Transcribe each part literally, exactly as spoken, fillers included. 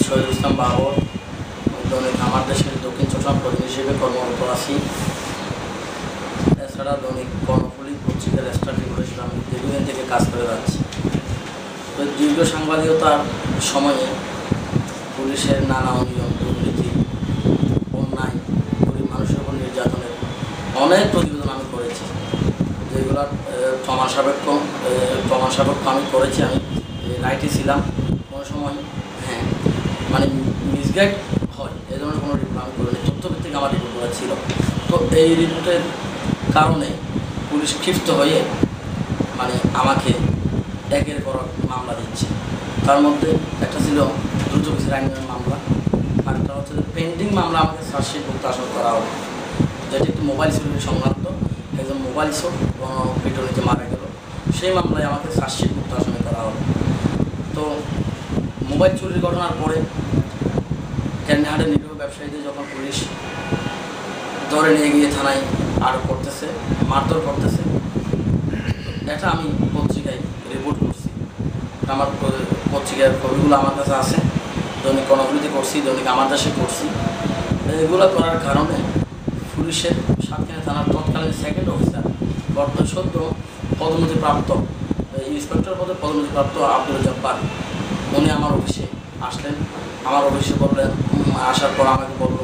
শহীদুল ইসলাম বাবর, দৈনিক আমার দেশের দক্ষিণ চট্টগ্রাম প্রতিনিধি হিসেবে কর্মরত আছি। এছাড়া দৈনিক কর্ণফুলী পত্রিকার স্টাফ হিসেবে আমি দীর্ঘদিন থেকে কাজ করে যাচ্ছি। তো দীর্ঘ সাংবাদিকতার সময়ে পুলিশের নানা অনিয়ম, দুর্নীতি, অন্যায়, গরিব মানুষের উপর নির্যাতনের অনেক প্রতিবেদন আমি করেছি, যেগুলোর প্রমাণ সাপেক্ষ প্রমাণ সাপেক্ষ আমি করেছি। আমি রাইটে ছিলাম কোনো সময়, হ্যাঁ মানে মিসগাইড হয় এই ধরনের কোনো রিপোর্ট আমি করিনি, তথ্যভিত্তিক আমার রিপোর্ট করা ছিল। তো এই রিপোর্টের কারণে পুলিশ ক্ষিপ্ত হয়ে মানে আমাকে একের পর মামলা দিচ্ছে। তার মধ্যে একটা ছিল দ্রুত বিচার আইনের মামলা, আরেকটা হচ্ছে পেন্ডিং মামলা আমাকে চার্জশিট প্রত্যাশন করা হবে, যেটি একটি মোবাইল চুরির সংক্রান্ত। একজন মোবাইল চোর পিটুনিতে মারা গেল, সেই মামলায় আমাকে চার্জশিট প্রত্যাশন করা হবে। তো মোবাইল চুরির ঘটনার পরে ক্যান্ডিহাটের নিরীহ ব্যবসায়ীদের যখন পুলিশ ধরে নিয়ে গিয়ে থানায় আটক করতেছে, মারধর করতেছে, এটা আমি পত্রিকায় রিপোর্ট করছি। আমার পত্রিকার ছবিগুলো আমার কাছে আছে, দৈনিক কর্ণফুলীতে করছি, দৈনিক আমার দেশে করছি। এগুলো করার কারণে পুলিশের সাতক্ষীরা থানার তৎকালীন সেকেন্ড অফিসার, বর্তমান সদ্য পদোন্নতিপ্রাপ্ত ইন্সপেক্টর পদে পদোন্নতিপ্রাপ্ত আব্দুল জব্বার, উনি আমার অফিসে আসলেন। আমার অফিসে বললেন, আসার পর আমাকে বলল,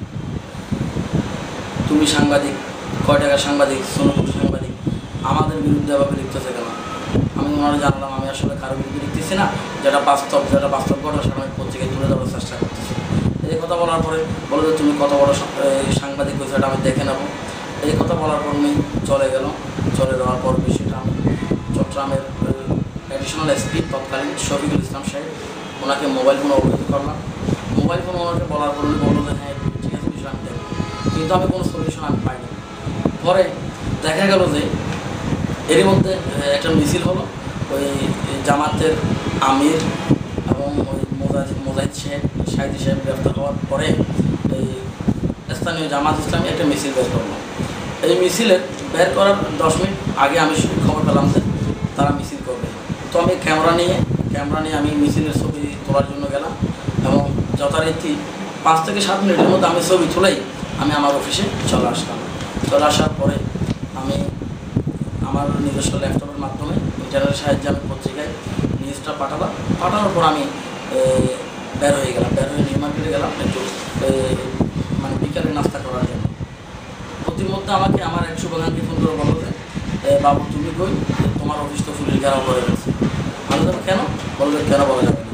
তুমি সাংবাদিক, কয় টাকার সাংবাদিক, সোনপুর সাংবাদিক, আমাদের বিরুদ্ধে এভাবে লিখতেছে কেন? আমি ওনারা জানলাম আমি আসলে কারো বিরুদ্ধে লিখতেছি না, যেটা বাস্তব যেটা বাস্তব ঘটনা সেটা আমি পত্রিকায় তুলে দেওয়ার চেষ্টা করতেছি। এই কথা বলার পরে বলে যে তুমি কত বড় সাংবাদিক হয়েছে এটা আমি দেখে নেবো। এই কথা বলার পর উনি চলে গেল। চলে যাওয়ার পর বিষয়টা আমি চট্টগ্রামের অ্যাডিশনাল এসপি তৎকালীন শফিকুল ইসলাম সাহেব, ওনাকে মোবাইল ফোন অবহিত করলাম। মোবাইল ফোন ওনাকে বলার পর উনি বললো যে হ্যাঁ ঠিক আছে, বিষয় আমি দেখব, কিন্তু আমি কোনো সলিউশন আমি পাইনি। পরে দেখা গেল যে এরই মধ্যে একটা মিছিল হলো, ওই জামাতের আমির এবং ওই মোজাহিদ মোজাহিদ সাহেব সাহিদি সাহেব গ্রেফতার হওয়ার পরে এই স্থানীয় জামাত ইসলামী একটা মিছিল বের করলো। এই মিছিলের বের করার দশ মিনিট আগে আমি খবর পেলাম যে তারা মিছিল করবে। তো আমি ক্যামেরা নিয়ে ক্যামেরা নিয়ে আমি মিছিলের ছবি তোলার জন্য গেলাম এবং যথারীতি পাঁচ থেকে সাত মিনিটের মধ্যে আমি ছবি তুলেই আমি আমার অফিসে চলে আসলাম। চলে আসার পরে আমি আমার নিজস্ব ল্যাপটপের মাধ্যমে ইন্টারনেটের সাহায্যে আমি পত্রিকায় নিউজটা পাঠালাম। পাঠানোর পর আমি বের হয়ে গেলাম, বের হয়ে নিউ মার্কেটে গেলাম একটু মানে বিকালে নাস্তা করার জন্য। প্রতিমধ্যে আমাকে আমার এক শুভাকাঙ্ক্ষী ফোন করে বললো যে বাবু তুমি কই, তোমার অফিস তো পুলিশ ঘেরাও করে গেছে। আমি কেন বললো, কেন বলা যাবে